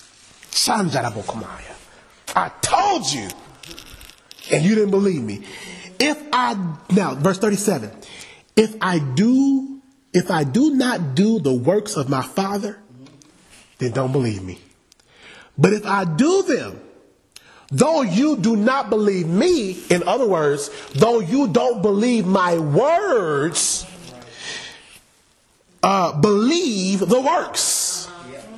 S1: I told you, and you didn't believe me. Now, verse 37. If I do not do the works of my Father, then don't believe me. But if I do them, though you do not believe me, in other words, though you don't believe my words, believe the works.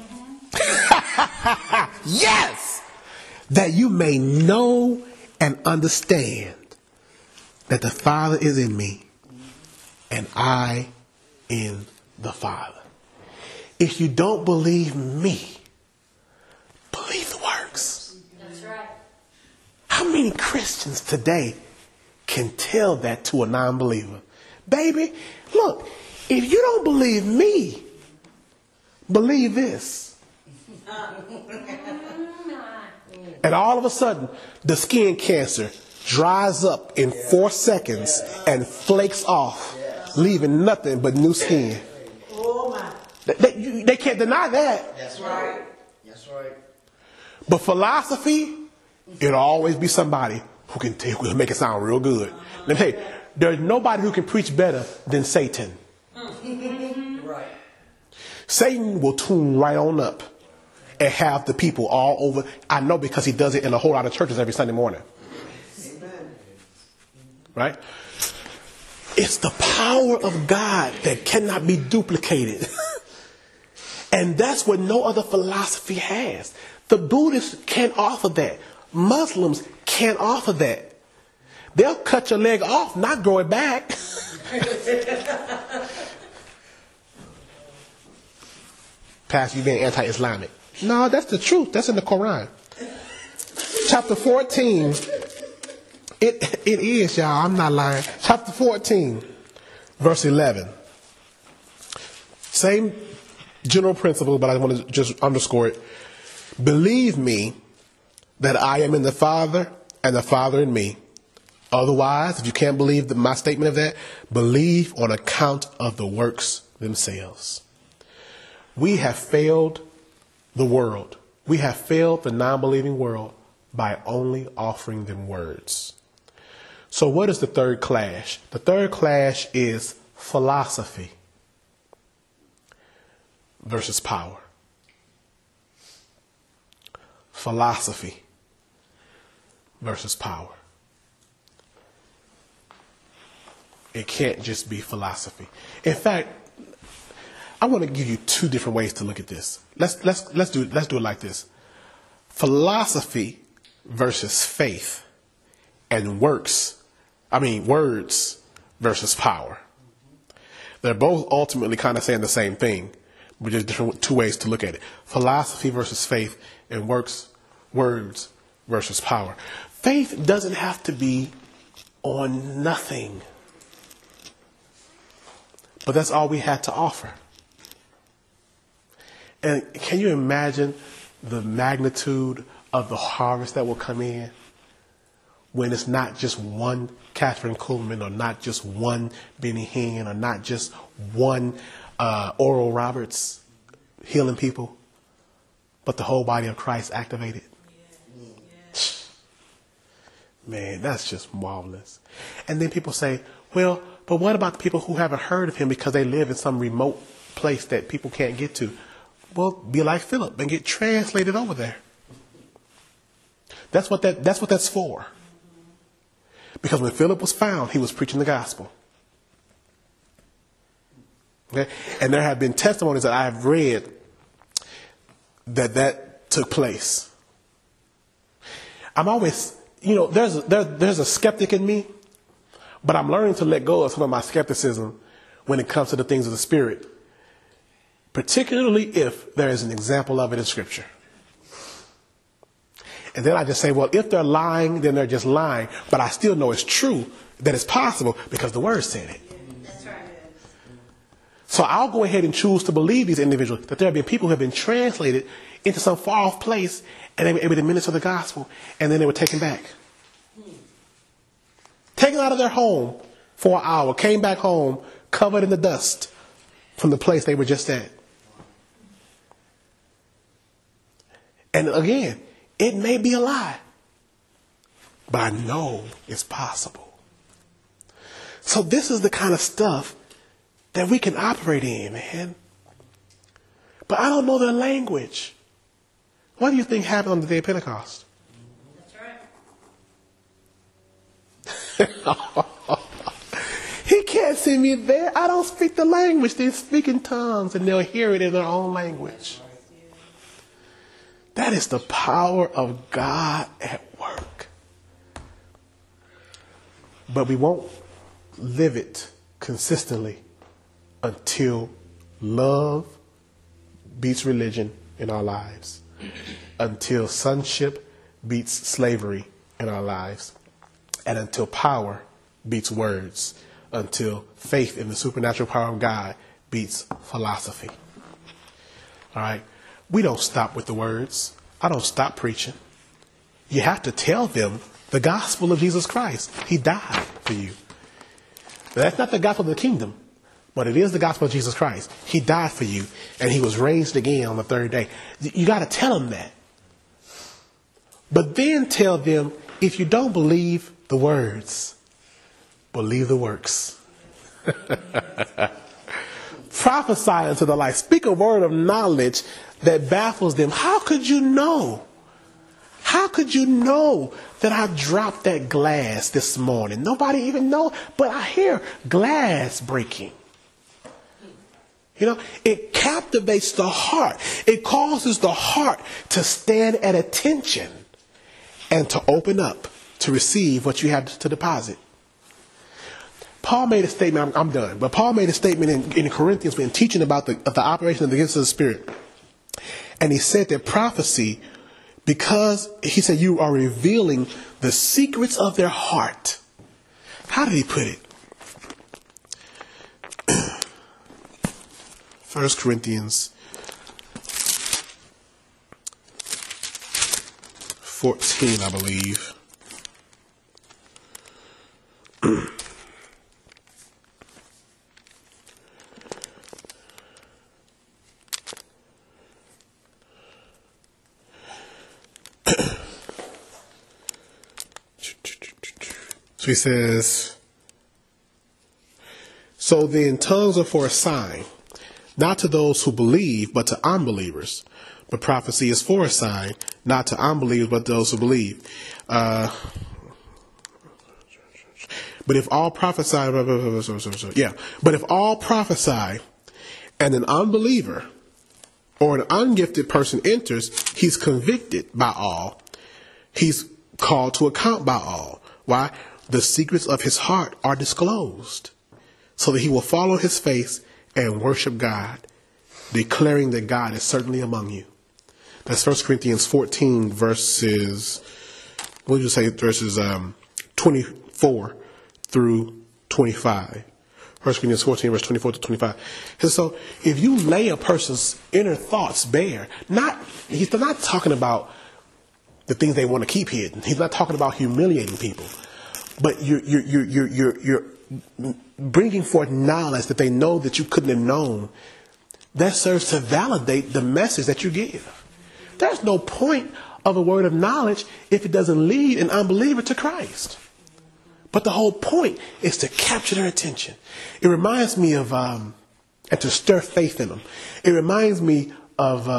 S1: Yes, that you may know and understand that the Father is in me and I in the Father. If you don't believe me, believe the works.
S3: That's right.
S1: How many Christians today can tell that to a non-believer? Baby, look, if you don't believe me, believe this. And all of a sudden, the skin cancer dries up in 4 seconds and flakes off, leaving nothing but new skin.
S2: Oh my.
S1: They can't deny that.
S2: That's right. That's right.
S1: But philosophy, it'll always be somebody who can make it sound real good. Let me tell you, there's nobody who can preach better than Satan.
S2: Right.
S1: Satan will tune right on up and have the people all over. I know because he does it in a whole lot of churches every Sunday morning.
S2: Amen.
S1: Right? It's the power of God that cannot be duplicated. And that's what no other philosophy has. The Buddhists can't offer that. Muslims can't offer that. They'll cut your leg off, not grow it back. Pastor, you being anti-Islamic. No, that's the truth. That's in the Quran. Chapter 14. It is, y'all. I'm not lying. Chapter 14, verse 11. Same general principle, but I want to just underscore it. Believe me that I am in the Father and the Father in me. Otherwise, if you can't believe my statement of that, believe on account of the works themselves. We have failed the world. We have failed the non-believing world by only offering them words. So what is the third clash? The third clash is philosophy versus power. Philosophy versus power. It can't just be philosophy. In fact, I want to give you 2 different ways to look at this. Let's do it like this. Philosophy versus faith, and words versus power. They're both ultimately kind of saying the same thing, but just different 2 ways to look at it. Philosophy versus faith, and words versus power. Faith doesn't have to be on nothing, but that's all we had to offer. And can you imagine the magnitude of the harvest that will come in when it's not just one Catherine Kuhlman, or not just one Benny Hinn, or not just one Oral Roberts healing people, but the whole body of Christ activated. Man, that's just marvelous. And then people say, well, but what about the people who haven't heard of him because they live in some remote place that people can't get to? Well, be like Philip and get translated over there. That's what that's for. Because when Philip was found, he was preaching the gospel. Okay? And there have been testimonies that I have read that took place. I'm always, there's a skeptic in me, but I'm learning to let go of some of my skepticism when it comes to the things of the Spirit, particularly if there is an example of it in Scripture. And then I just say, well, if they're lying, then they're just lying. But I still know it's true, that it's possible because the Word said it.
S3: That's right.
S1: So I'll go ahead and choose to believe these individuals, that there have been people who have been translated into some far off place and they were able to minister the gospel, and then they were taken back. Taken out of their home for an hour, came back home covered in the dust from the place they were just at. And again, it may be a lie, but I know it's possible. So this is the kind of stuff that we can operate in, man. But I don't know their language. What do you think happened on the day of Pentecost?
S3: That's right.
S1: He can't send me there. I don't speak the language. They speak in tongues and they'll hear it in their own language. That is the power of God at work. But we won't live it consistently until love beats religion in our lives. Until sonship beats slavery in our lives. And until power beats words. Until faith in the supernatural power of God beats philosophy. All right. We don't stop with the words. I don't stop preaching. You have to tell them the gospel of Jesus Christ. He died for you. Now, that's not the gospel of the kingdom, but it is the gospel of Jesus Christ. He died for you, and he was raised again on the third day. You got to tell them that. But then tell them, if you don't believe the words, believe the works. Prophesy unto the light. Speak a word of knowledge that baffles them. How could you know? How could you know that I dropped that glass this morning? Nobody even know, but I hear glass breaking. It captivates the heart. It causes the heart to stand at attention and to open up to receive what you have to deposit. Paul made a statement, I'm done, but Paul made a statement in Corinthians when teaching about the operation of the gifts of the Spirit. And he said that prophecy, because he said you are revealing the secrets of their heart. How did he put it? 1 Corinthians 14, I believe. So he says, so then tongues are for a sign, not to those who believe, but to unbelievers. But prophecy is for a sign, not to unbelievers, but those who believe. But if all prophesy, but if all prophesy and an unbeliever or an ungifted person enters, he's convicted by all. He's called to account by all. Why? The secrets of his heart are disclosed, so that he will fall on his face and worship God, declaring that God is certainly among you. That's 1 Corinthians 14 verses, what did you say, verses 24 through 25. 1 Corinthians 14 verse 24 to 25. And so if you lay a person's inner thoughts bare, he's not talking about the things they want to keep hidden. He's not talking about humiliating people. But you're bringing forth knowledge that they know that you couldn't have known. That serves to validate the message that you give. There's no point of a word of knowledge if it doesn't lead an unbeliever to Christ. But the whole point is to capture their attention. It reminds me of, and to stir faith in them. It reminds me of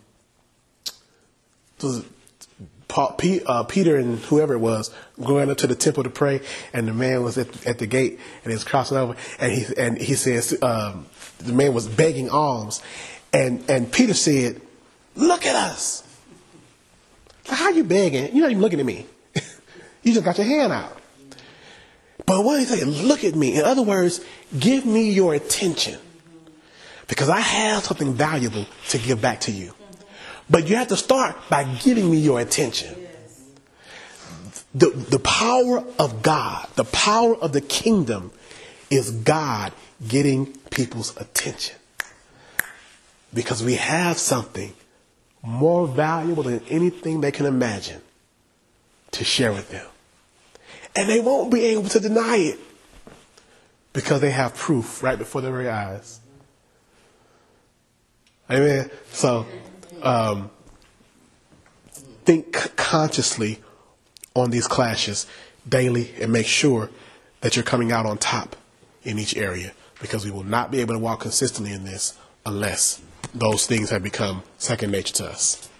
S1: Peter and whoever it was going up to the temple to pray, and the man was at the gate and he was crossing over, and he says the man was begging alms, and Peter said, "Look at us." How you begging? You're not even looking at me. You just got your hand out. But what did he say? Look at me. In other words, give me your attention, because I have something valuable to give back to you. But you have to start by giving me your attention. The power of God, the power of the kingdom is God getting people's attention. Because we have something more valuable than anything they can imagine to share with them. And they won't be able to deny it because they have proof right before their very eyes. Amen. So, think consciously on these clashes daily and make sure that you're coming out on top in each area, because we will not be able to walk consistently in this unless those things have become second nature to us.